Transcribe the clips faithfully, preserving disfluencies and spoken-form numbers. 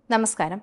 നമസ്കാരം.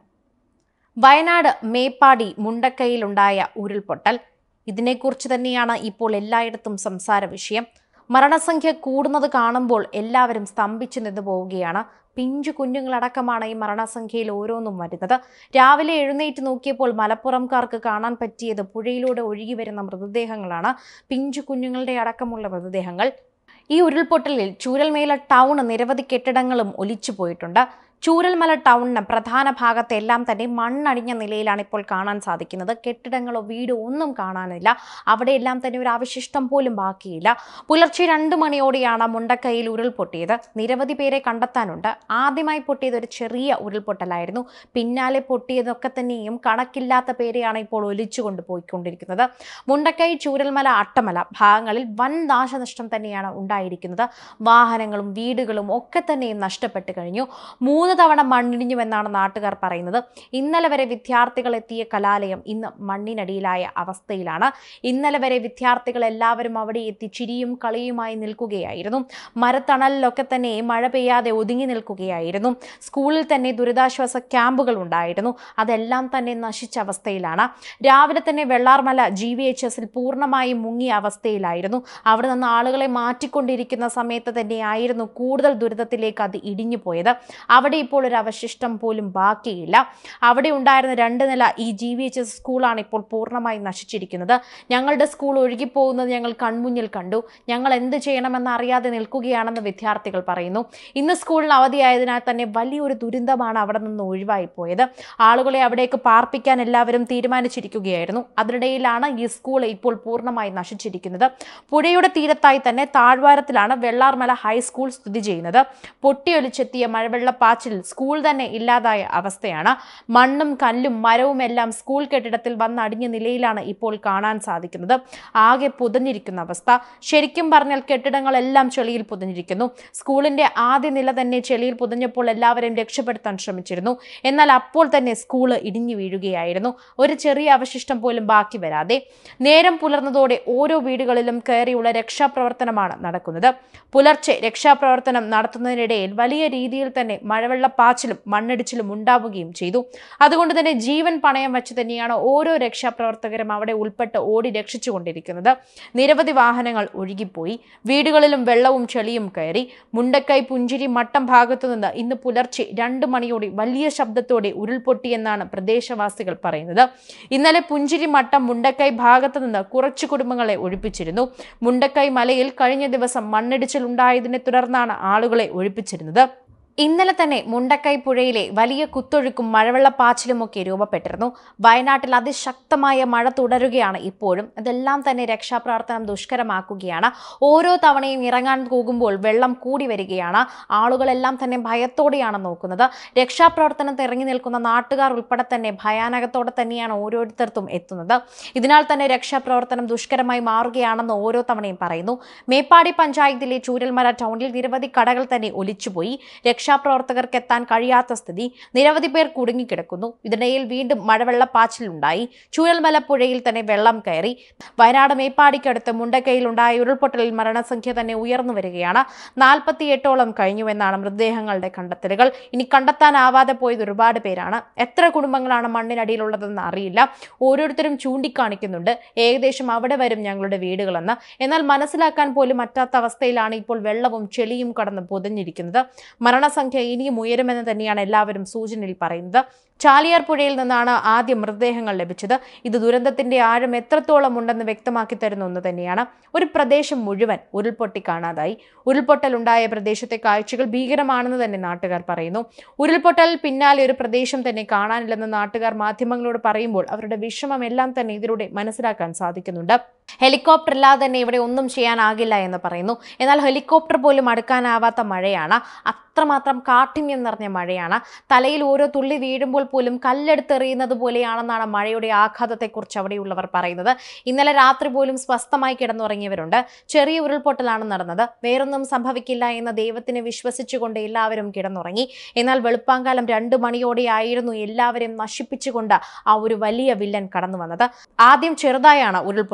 വയനാട് മേപ്പാടി മുണ്ടക്കയിലുണ്ടായ ഉരുൾപൊട്ടൽ ഇതിനെക്കുറിച്ച് തന്നെയാണ് ഇപ്പോൾ എല്ലായിടത്തും സംസാര വിഷയം. മരണസംഖ്യ കൂടുന്നത് കാണുമ്പോൾ എല്ലാവരും സ്തംഭിച്ചു നിന്നു പോവുകയാണ്. പിഞ്ചു കുഞ്ഞുങ്ങളടക്കമാണ് ഈ മരണസംഖ്യയിൽ ഓരോന്നും വരുന്നത്. രാവിലെ എഴുന്നേറ്റ് നോക്കിയപ്പോൾ മലപ്പുറംകാർക്ക് കാണാൻ പറ്റിയത് പുഴയിലൂടെ ഒഴുകി വരുന്ന മൃതദേഹങ്ങളാണ്. പിഞ്ചു കുഞ്ഞുങ്ങളുടെ അടക്കമുള്ള മൃതദേഹങ്ങൾ. ഈ ഉരുൾപൊട്ടലിൽ ചൂരൽമല ടൗൺ നിരവധി കെട്ടിടങ്ങളും ഒലിച്ചു പോയിട്ടുണ്ട്. ചൂരൽമല ടൗണിന് പ്രധാന ഭാഗത്തെല്ലാം തന്നെ മണ്ണടിഞ്ഞ നിലയിലാണ് ഇപ്പോൾ കാണാൻ സാധിക്കുന്നത്. കെട്ടിടങ്ങളോ വീടോ ഒന്നും കാണാനില്ല. അവിടെയെല്ലാം തന്നെ ഒരു അവശിഷ്ടം പോലും ബാക്കിയില്ല. പുലർച്ചെ രണ്ടു മണിയോടെയാണ് മുണ്ടക്കയിൽ ഉരുൾപൊട്ടിയത്. നിരവധി പേരെ കണ്ടെത്താനുണ്ട്. ആദ്യമായി പൊട്ടിയത് ഒരു ചെറിയ ഉരുൾപൊട്ടലായിരുന്നു. പിന്നാലെ പൊട്ടിയതൊക്കെ തന്നെയും കണക്കില്ലാത്ത പേരെയാണ് ഇപ്പോൾ ഒലിച്ചുകൊണ്ട് പോയിക്കൊണ്ടിരിക്കുന്നത്. മുണ്ടക്കൈ, ചൂരൽമല, അട്ടമല ഭാഗങ്ങളിൽ വൻ നാശനഷ്ടം തന്നെയാണ് ഉണ്ടായിരിക്കുന്നത്. വാഹനങ്ങളും വീടുകളും ഒക്കെ തന്നെയും നഷ്ടപ്പെട്ടു കഴിഞ്ഞു. മൂന്ന് തവണ മണ്ണിടിഞ്ഞുവെന്നാണ് നാട്ടുകാർ പറയുന്നത്. ഇന്നലെ വരെ വിദ്യാർത്ഥികൾ എത്തിയ കലാലയം ഇന്ന് മണ്ണിനടിയിലായ അവസ്ഥയിലാണ്. ഇന്നലെ വരെ വിദ്യാർത്ഥികൾ എല്ലാവരും അവിടെ എത്തി ചിരിയും കളിയുമായി നിൽക്കുകയായിരുന്നു. മരത്തണലിലൊക്കെ തന്നെ മഴ പെയ്യാതെ ഒതുങ്ങി നിൽക്കുകയായിരുന്നു. സ്കൂളിൽ തന്നെ ദുരിതാശ്വാസ ക്യാമ്പുകൾ ഉണ്ടായിരുന്നു. അതെല്ലാം തന്നെ നശിച്ച അവസ്ഥയിലാണ്. രാവിലെ തന്നെ വെള്ളാർമല ജി വി എച്ച് എസിൽ പൂർണ്ണമായും മുങ്ങിയ അവസ്ഥയിലായിരുന്നു. അവിടെ നിന്ന് ആളുകളെ മാറ്റിക്കൊണ്ടിരിക്കുന്ന സമയത്ത് തന്നെയായിരുന്നു കൂടുതൽ ദുരിതത്തിലേക്ക് അത് ഇടിഞ്ഞു പോയത്. അവിടെ ഇപ്പോൾ ഒരു അവശിഷ്ടം പോലും ബാക്കിയില്ല. അവിടെ ഉണ്ടായിരുന്ന രണ്ട് നില ഈ ജി വി എച്ച് എസ് സ്കൂളാണ് ഇപ്പോൾ പൂർണ്ണമായി നശിച്ചിരിക്കുന്നത്. ഞങ്ങളുടെ സ്കൂൾ ഒഴുകിപ്പോകുന്നത് ഞങ്ങൾ കൺമുന്നിൽ കണ്ടു. ഞങ്ങൾ എന്ത് ചെയ്യണമെന്ന് അറിയാതെ നിൽക്കുകയാണെന്ന് വിദ്യാർത്ഥികൾ പറയുന്നു. ഇന്ന് സ്കൂളിന് അവധിയായതിനാൽ തന്നെ വലിയൊരു ദുരന്തമാണ് അവിടെ നിന്ന് ഒഴിവായി പോയത്. ആളുകളെ അവിടേക്ക് പാർപ്പിക്കാൻ എല്ലാവരും തീരുമാനിച്ചിരിക്കുകയായിരുന്നു. അതിനിടയിലാണ് ഈ സ്കൂൾ ഇപ്പോൾ പൂർണ്ണമായി നശിച്ചിരിക്കുന്നത്. പുഴയുടെ തീരത്തായി തന്നെ താഴ്വാരത്തിലാണ് വെള്ളാർമല ഹൈസ്കൂൾ സ്ഥിതി ചെയ്യുന്നത്. പൊട്ടിയൊലിച്ചെത്തിയ മഴവെള്ള പാച്ചിൽ സ്കൂൾ തന്നെ ഇല്ലാതായ അവസ്ഥയാണ്. മണ്ണും കല്ലും മരവും എല്ലാം സ്കൂൾ കെട്ടിടത്തിൽ വന്നടിഞ്ഞ നിലയിലാണ് ഇപ്പോൾ കാണാൻ സാധിക്കുന്നത്. ആകെ പുതഞ്ഞിരിക്കുന്ന അവസ്ഥ. ശരിക്കും പറഞ്ഞാൽ കെട്ടിടങ്ങളെല്ലാം ചെളിയിൽ പുതഞ്ഞിരിക്കുന്നു. സ്കൂളിന്റെ ആദ്യ നില തന്നെ ചെളിയിൽ പുതഞ്ഞപ്പോൾ എല്ലാവരെയും രക്ഷപ്പെടുത്താൻ ശ്രമിച്ചിരുന്നു. എന്നാൽ അപ്പോൾ തന്നെ സ്കൂള് ഇടിഞ്ഞു വീഴുകയായിരുന്നു. ഒരു ചെറിയ അവശിഷ്ടം പോലും ബാക്കി വരാതെ. നേരം പുലർന്നതോടെ ഓരോ വീടുകളിലും കയറിയുള്ള രക്ഷാപ്രവർത്തനമാണ് നടക്കുന്നത്. പുലർച്ചെ രക്ഷാപ്രവർത്തനം നടത്തുന്നതിനിടയിൽ വലിയ രീതിയിൽ തന്നെ മഴവെള്ളപ്പാച്ചിലും മണ്ണിടിച്ചിലും ഉണ്ടാവുകയും ചെയ്തു. അതുകൊണ്ട് തന്നെ ജീവൻ പണയം വെച്ച് തന്നെയാണ് ഓരോ രക്ഷാപ്രവർത്തകരും അവിടെ ഉൾപ്പെട്ട് ഓടി രക്ഷിച്ചുകൊണ്ടിരിക്കുന്നത്. നിരവധി വാഹനങ്ങൾ ഒഴുകിപ്പോയി. വീടുകളിലും വെള്ളവും ചെളിയും കയറി. മുണ്ടക്കൈ, പുഞ്ചിരി, മട്ടം ഭാഗത്തു നിന്ന് ഇന്ന് പുലർച്ചെ രണ്ട് മണിയോടെ വലിയ ശബ്ദത്തോടെ ഉരുൾപൊട്ടിയെന്നാണ് പ്രദേശവാസികൾ പറയുന്നത്. ഇന്നലെ പുഞ്ചിരി, മട്ടം, മുണ്ടക്കൈ ഭാഗത്തു നിന്ന് കുറച്ചു കുടുംബങ്ങളെ ഒഴിപ്പിച്ചിരുന്നു. മുണ്ടക്കൈ മലയിൽ കഴിഞ്ഞ ദിവസം മണ്ണിടിച്ചിൽ ഉണ്ടായതിനെ തുടർന്നാണ് ആളുകളെ ഒഴിപ്പിച്ചിരുന്നത്. ഇന്നലെ തന്നെ മുണ്ടക്കൈ പുഴയിലെ വലിയ കുത്തൊഴുക്കും മഴവെള്ളപ്പാച്ചിലുമൊക്കെ രൂപപ്പെട്ടിരുന്നു. വയനാട്ടിൽ അതിശക്തമായ മഴ തുടരുകയാണ് ഇപ്പോഴും. ഇതെല്ലാം തന്നെ രക്ഷാപ്രവർത്തനം ദുഷ്കരമാക്കുകയാണ്. ഓരോ തവണയും ഇറങ്ങാൻ പോകുമ്പോൾ വെള്ളം കൂടി വരികയാണ്. ആളുകളെല്ലാം തന്നെ ഭയത്തോടെയാണ് നോക്കുന്നത്. രക്ഷാപ്രവർത്തനത്തിൽ ഇറങ്ങി നിൽക്കുന്ന നാട്ടുകാർ ഉൾപ്പെടെ തന്നെ ഭയാനകത്തോടെ തന്നെയാണ് ഓരോരുത്തർക്കും എത്തുന്നത്. ഇതിനാൽ തന്നെ രക്ഷാപ്രവർത്തനം ദുഷ്കരമായി മാറുകയാണെന്ന് ഓരോ തവണയും പറയുന്നു. മേപ്പാടി പഞ്ചായത്തിലെ ചൂരൽമല ടൗണിൽ നിരവധി കടകൾ തന്നെ ഒലിച്ചുപോയി. രക്ഷാപ്രവർത്തകർക്ക് എത്താൻ കഴിയാത്ത സ്ഥിതി. നിരവധി പേർ കുടുങ്ങിക്കിടക്കുന്നു. ഇതിനിടയിൽ വീണ്ടും മഴവെള്ളപ്പാച്ചിലുണ്ടായി. ചൂരൽമല പുഴയിൽ തന്നെ വെള്ളം കയറി. വയനാട് മേപ്പാടിക്കടുത്ത് മുണ്ടക്കയിൽ ഉണ്ടായ ഉരുൾപൊട്ടലിൽ മരണസംഖ്യ തന്നെ ഉയർന്നു വരികയാണ്. നാൽപ്പത്തിയെട്ടോളം കഴിഞ്ഞുവെന്നാണ് മൃതദേഹങ്ങളുടെ കണ്ടെത്തലുകൾ. ഇനി കണ്ടെത്താനാവാതെ പോയത് ഒരുപാട് പേരാണ്. എത്ര കുടുംബങ്ങളാണ് മണ്ണിനടിയിലുള്ളതെന്ന് അറിയില്ല. ഓരോരുത്തരും ചൂണ്ടിക്കാണിക്കുന്നുണ്ട് ഏകദേശം അവിടെ വരും ഞങ്ങളുടെ വീടുകളെന്ന്. എന്നാൽ മനസ്സിലാക്കാൻ പോലും പറ്റാത്ത അവസ്ഥയിലാണ് ഇപ്പോൾ വെള്ളവും ചെളിയും കടന്ന് പൊതിഞ്ഞിരിക്കുന്നത്. മരണസംഖ്യ ഇനിയും ഉയരുമെന്ന് തന്നെയാണ് എല്ലാവരും സൂചനയിൽ പറയുന്നത്. ചാലിയാർ പുഴയിൽ നിന്നാണ് ആദ്യം മൃതദേഹങ്ങൾ ലഭിച്ചത്. ഇത് ദുരന്തത്തിന്റെ ആഴം എത്രത്തോളം ഉണ്ടെന്ന് വ്യക്തമാക്കി തരുന്ന ഒന്ന് തന്നെയാണ്. ഒരു പ്രദേശം മുഴുവൻ ഉരുൾപൊട്ടി കാണാതായി. ഉരുൾപൊട്ടൽ ഉണ്ടായ പ്രദേശത്തെ കാഴ്ചകൾ ഭീകരമാണെന്ന് തന്നെ നാട്ടുകാർ പറയുന്നു. ഉരുൾപൊട്ടൽ പിന്നാലെ ഒരു പ്രദേശം തന്നെ കാണാനില്ലെന്ന് നാട്ടുകാർ മാധ്യമങ്ങളോട് പറയുമ്പോൾ അവരുടെ വിഷമം എല്ലാം തന്നെ ഇതിലൂടെ മനസ്സിലാക്കാൻ സാധിക്കുന്നുണ്ട്. ഹെലികോപ്റ്റർ ഇല്ലാതെ തന്നെ ഇവിടെ ഒന്നും ചെയ്യാനാകില്ല എന്ന് പറയുന്നു. എന്നാൽ ഹെലികോപ്റ്റർ പോലും അടുക്കാനാവാത്ത മഴയാണ്. അത്രമാത്രം കാഠിന്യം നിറഞ്ഞ മഴയാണ്. തലയിൽ ഓരോ തുള്ളി വീഴുമ്പോൾ പോലും കല്ലെടുത്തെറിയുന്നത് പോലെയാണെന്നാണ് മഴയുടെ ആഘാതത്തെക്കുറിച്ച് അവിടെയുള്ളവർ പറയുന്നത്. ഇന്നലെ രാത്രി പോലും സ്വസ്ഥമായി കിടന്നുറങ്ങിയവരുണ്ട്. ചെറിയ ഉരുൾപൊട്ടലാണ് നടന്നത്. വേറൊന്നും സംഭവിക്കില്ല എന്ന ദൈവത്തിനെ വിശ്വസിച്ചുകൊണ്ട് എല്ലാവരും കിടന്നുറങ്ങി. എന്നാൽ വെളുപ്പാങ്കാലം രണ്ടു മണിയോടെയായിരുന്നു എല്ലാവരെയും നശിപ്പിച്ചുകൊണ്ട് ആ ഒരു വലിയ വില്ലൻ കടന്നു വന്നത്. ആദ്യം ചെറുതായാണ് ഉരുൾപൊട്ടിയത്.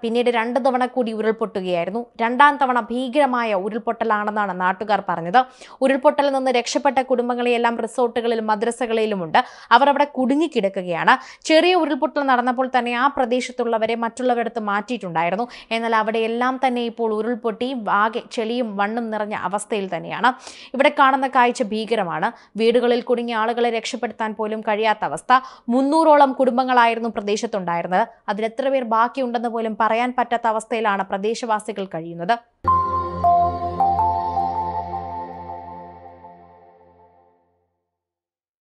പിന്നീട് രണ്ട് തവണ കൂടി ഉരുൾപൊട്ടുകയായിരുന്നു. രണ്ടാം തവണ ഭീകരമായ ഉരുൾപൊട്ടലാണെന്നാണ് നാട്ടുകാർ പറഞ്ഞത്. ഉരുൾപൊട്ടലിൽ നിന്ന് രക്ഷപ്പെട്ട കുടുംബങ്ങളെയെല്ലാം റിസോർട്ടുകളിലും മദ്രസകളിലുമുണ്ട്. അവർ അവിടെ കുടുങ്ങിക്കിടക്കുകയാണ്. ചെറിയ ഉരുൾപൊട്ടൽ നടന്നപ്പോൾ തന്നെ ആ പ്രദേശത്തുള്ളവരെ മറ്റുള്ളവരടുത്ത് മാറ്റിയിട്ടുണ്ടായിരുന്നു. എന്നാൽ അവിടെയെല്ലാം തന്നെ ഇപ്പോൾ ഉരുൾപൊട്ടി ആകെ ചെളിയും മണ്ണും നിറഞ്ഞ അവസ്ഥയിൽ തന്നെയാണ്. ഇവിടെ കാണുന്ന കാഴ്ച ഭീകരമാണ്. വീടുകളിൽ കുടുങ്ങിയ ആളുകളെ രക്ഷപ്പെടുത്താൻ പോലും കഴിയാത്ത അവസ്ഥ. മുന്നൂറോളം കുടുംബങ്ങളായിരുന്നു പ്രദേശത്തുണ്ടായിരുന്നത്. അതിലെത്ര പേർ ബാക്കിയുണ്ടെന്ന് പോലും പറയാൻ പറ്റാത്ത അവസ്ഥയിലാണ് പ്രദേശവാസികൾ കഴിയുന്നത്.